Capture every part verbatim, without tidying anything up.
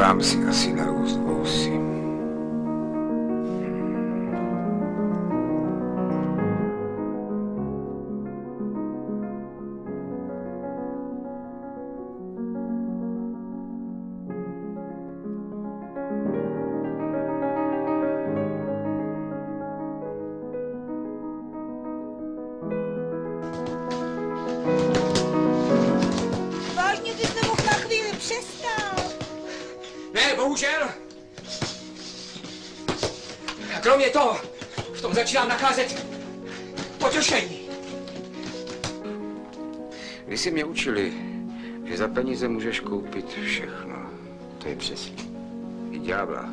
Počkám si asi na růst vousy. Vážně, ty jsi mohl na chvíli přestal. Ne, bohužel. A kromě toho, v tom začínám nacházet potěšení. Vy si mě učili, že za peníze můžeš koupit všechno. To je přesně. I ďábla.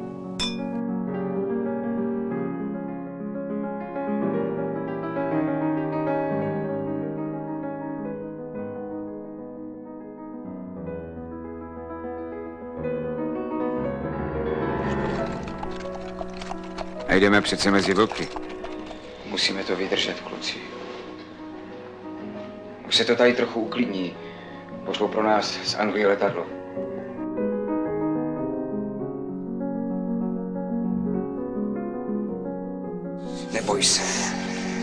A jdeme přece mezi vlky. Musíme to vydržet, kluci. Už se to tady trochu uklidní. Pošlou pro nás z Anglie letadlo. Neboj se.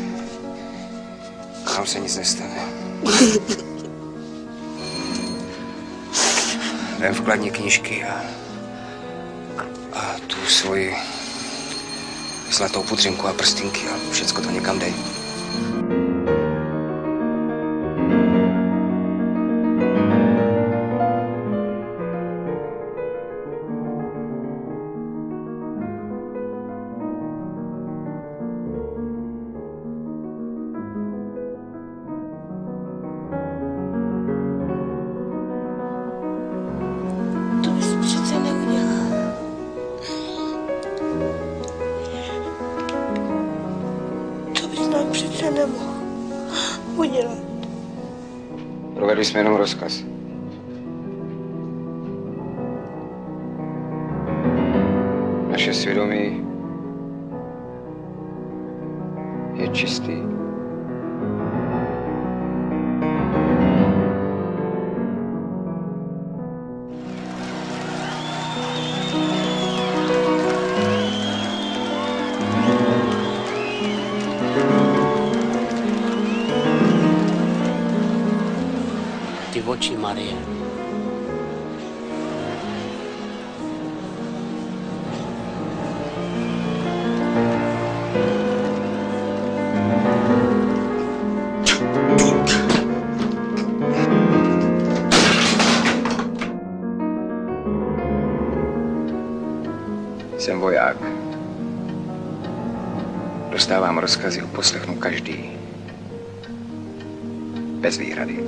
Nám se nic nestane. Vem vkladni knížky a, a tu svoji zlatou pudřinku a prstinky a všecko to někam dej. To bys přece neudělal. To bys nám přece nemohl udělat. Provedli jsme jenom rozkaz. Naše svědomí je čistý. Ty oči, Marie. Jsem voják. Dostávám rozkazy, uposlechnu každý. Bez výhrady.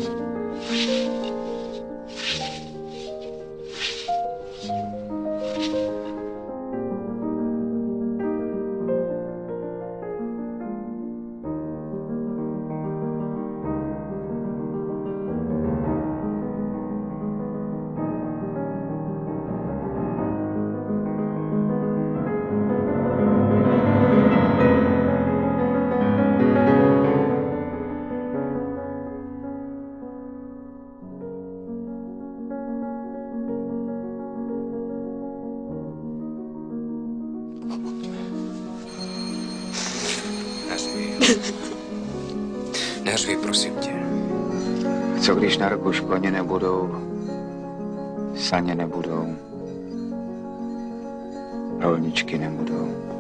Neřvi. Neřvi, prosím tě. Co když na roku koně nebudou, saně nebudou, rolničky nebudou?